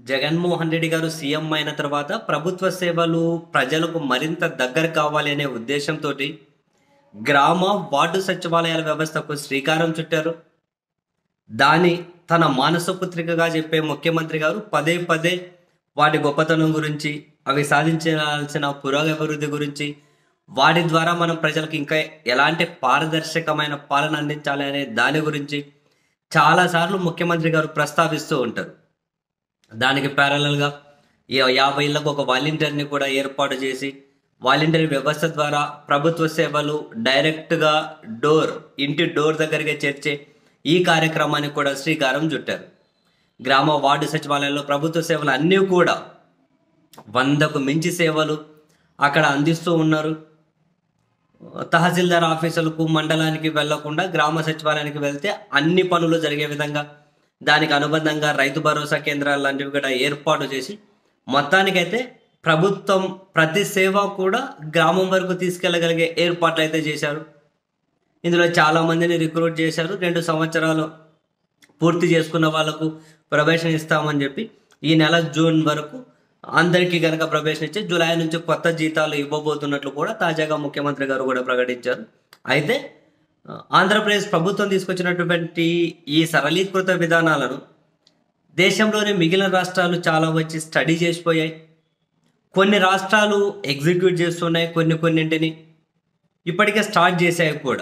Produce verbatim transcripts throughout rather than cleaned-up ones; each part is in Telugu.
జగన్మోహన్ రెడ్డి గారు సీఎం అయిన తర్వాత ప్రభుత్వ సేవలు ప్రజలకు మరింత దగ్గర కావాలి అనే ఉద్దేశంతో గ్రామ వార్డు సచివాలయాల వ్యవస్థకు శ్రీకారం చుట్టారు. దాని తన మానస పుత్రికగా చెప్పే ముఖ్యమంత్రి గారు పదే పదే వాటి గొప్పతనం గురించి, అవి సాధించాల్సిన పురోగభివృద్ధి గురించి, వాటి ద్వారా మనం ప్రజలకు ఇంకా ఎలాంటి పారదర్శకమైన పాలన అందించాలి అనే దాని గురించి చాలాసార్లు ముఖ్యమంత్రి గారు ప్రస్తావిస్తూ ఉంటారు. దానికి ప్యారలల్గా ఈ యాభై ఇళ్లకు ఒక వాలంటీర్ని కూడా ఏర్పాటు చేసి వాలంటీర్ వ్యవస్థ ద్వారా ప్రభుత్వ సేవలు డైరెక్ట్గా డోర్ ఇంటి డోర్ దగ్గరికి చేర్చే ఈ కార్యక్రమానికి కూడా శ్రీకారం చుట్టారు. గ్రామ వార్డు సచివాలయాల్లో ప్రభుత్వ సేవలు అన్నీ కూడా వందకు మించి సేవలు అక్కడ అందిస్తూ ఉన్నారు. తహసీల్దార్ ఆఫీసులకు మండలానికి వెళ్లకుండా గ్రామ సచివాలయానికి వెళ్తే అన్ని పనులు జరిగే విధంగా దానికి అనుబంధంగా రైతు భరోసా కేంద్రాలు లాంటివి కూడా ఏర్పాటు చేసి మొత్తానికైతే ప్రభుత్వం ప్రతి సేవ కూడా గ్రామం వరకు తీసుకెళ్లగలిగే ఏర్పాట్లు అయితే చేశారు. ఇందులో చాలామందిని రిక్రూట్ చేశారు. రెండు సంవత్సరాలు పూర్తి చేసుకున్న వాళ్ళకు ప్రవేశం ఇస్తామని చెప్పి ఈ నెల జూన్ వరకు అందరికీ కనుక ప్రవేశం ఇచ్చి జూలై నుంచి కొత్త జీతాలు ఇవ్వబోతున్నట్లు కూడా తాజాగా ముఖ్యమంత్రి గారు కూడా ప్రకటించారు. అయితే ఆంధ్రప్రదేశ్ ప్రభుత్వం తీసుకొచ్చినటువంటి ఈ సరళీకృత విధానాలను దేశంలోని మిగిలిన రాష్ట్రాలు చాలా వచ్చి స్టడీ చేసిపోయాయి. కొన్ని రాష్ట్రాలు ఎగ్జిక్యూట్ చేస్తున్నాయి, కొన్ని కొన్నింటిని ఇప్పటికే స్టార్ట్ చేశాయి కూడా.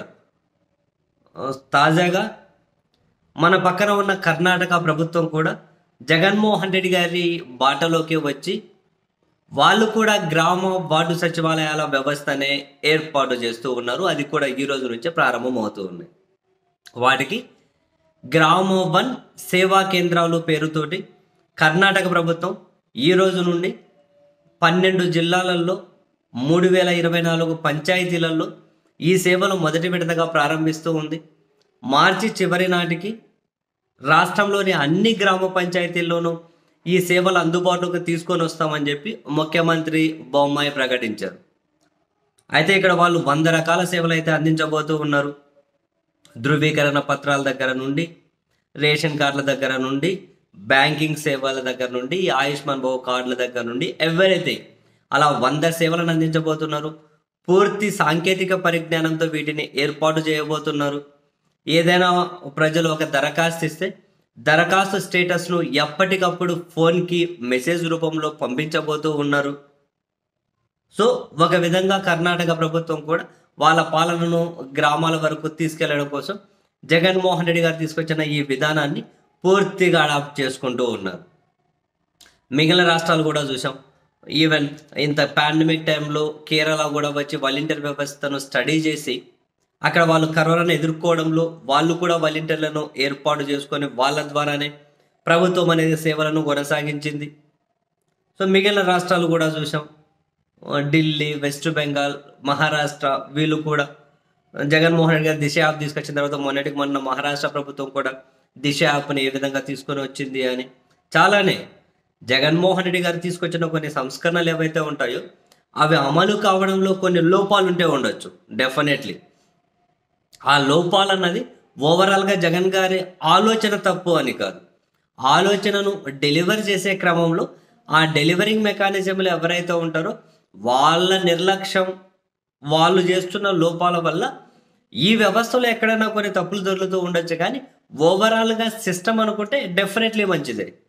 తాజాగా మన పక్కన ఉన్న కర్ణాటక ప్రభుత్వం కూడా జగన్మోహన్ రెడ్డి గారి బాటలోకి వచ్చి వాళ్ళు కూడా గ్రామ వార్డు సచివాలయాల వ్యవస్థనే ఏర్పాటు చేస్తూ ఉన్నారు. అది కూడా ఈ రోజు నుంచే ప్రారంభం అవుతూ ఉన్నాయి. వాటికి గ్రామ వన్ సేవా కేంద్రాలు పేరుతోటి కర్ణాటక ప్రభుత్వం ఈ రోజు నుండి పన్నెండు జిల్లాలలో మూడు వేల ఇరవై నాలుగు పంచాయతీలలో ఈ సేవలు మొదటి విడతగా ప్రారంభిస్తూ ఉంది. మార్చి చివరి నాటికి రాష్ట్రంలోని అన్ని గ్రామ పంచాయతీల్లోనూ ఈ సేవలు అందుబాటులోకి తీసుకొని వస్తామని చెప్పి ముఖ్యమంత్రి బొమ్మాయి ప్రకటించారు. అయితే ఇక్కడ వాళ్ళు వంద రకాల సేవలు అయితే అందించబోతూ ఉన్నారు. ధృవీకరణ పత్రాల దగ్గర నుండి, రేషన్ కార్డుల దగ్గర నుండి, బ్యాంకింగ్ సేవల దగ్గర నుండి, ఆయుష్మాన్ భవ కార్డుల దగ్గర నుండి ఎవరైతే అలా వంద సేవలను అందించబోతున్నారు. పూర్తి సాంకేతిక పరిజ్ఞానంతో వీటిని ఏర్పాటు చేయబోతున్నారు. ఏదైనా ప్రజలు ఒక దరఖాస్తు ఇస్తే దరఖాస్తు స్టేటస్ను ఎప్పటికప్పుడు ఫోన్కి మెసేజ్ రూపంలో పంపించబోతూ ఉన్నారు. సో ఒక విధంగా కర్ణాటక ప్రభుత్వం కూడా వాళ్ళ పాలనను గ్రామాల వరకు తీసుకెళ్లడం కోసం జగన్మోహన్ రెడ్డి గారు తీసుకొచ్చిన ఈ విధానాన్ని పూర్తిగా అడాప్ట్ చేసుకుంటూ ఉన్నారు. మిగిలిన రాష్ట్రాలు కూడా చూసాం. ఈవెన్ ఇంత పాండమిక్ టైంలో కేరళ కూడా వచ్చి వాలంటీర్ వ్యవస్థను స్టడీ చేసి అక్కడ వాళ్ళు కరోనాను ఎదుర్కోవడంలో వాళ్ళు కూడా వాలంటీర్లను ఏర్పాటు చేసుకొని వాళ్ళ ద్వారానే ప్రభుత్వం అనేది సేవలను కొనసాగించింది. సో మిగిలిన రాష్ట్రాలు కూడా చూసాం. ఢిల్లీ, వెస్ట్ బెంగాల్, మహారాష్ట్ర వీళ్ళు కూడా జగన్మోహన్ రెడ్డి గారు దిశ యాప్ తీసుకొచ్చిన తర్వాత మొన్నటికి మొన్న మహారాష్ట్ర ప్రభుత్వం కూడా దిశ యాప్ని ఏ విధంగా తీసుకొని వచ్చింది అని చాలానే జగన్మోహన్ రెడ్డి గారు తీసుకొచ్చిన కొన్ని సంస్కరణలు ఏవైతే ఉంటాయో అవి అమలు కావడంలో కొన్ని లోపాలు ఉంటే ఉండొచ్చు. డెఫినెట్లీ ఆ లోపాలు అన్నది ఓవరాల్గా జగన్ గారి ఆలోచన తప్పు అని కాదు. ఆలోచనను డెలివర్ చేసే క్రమంలో ఆ డెలివరింగ్ మెకానిజంలు ఎవరైతే ఉంటారో వాళ్ళ నిర్లక్ష్యం, వాళ్ళు చేస్తున్న లోపాల వల్ల ఈ వ్యవస్థలో ఎక్కడైనా కొన్ని తప్పులు దొరుకుతూ ఉండొచ్చు. కానీ ఓవరాల్గా సిస్టమ్ అనుకుంటే డెఫినెట్లీ మంచిదే.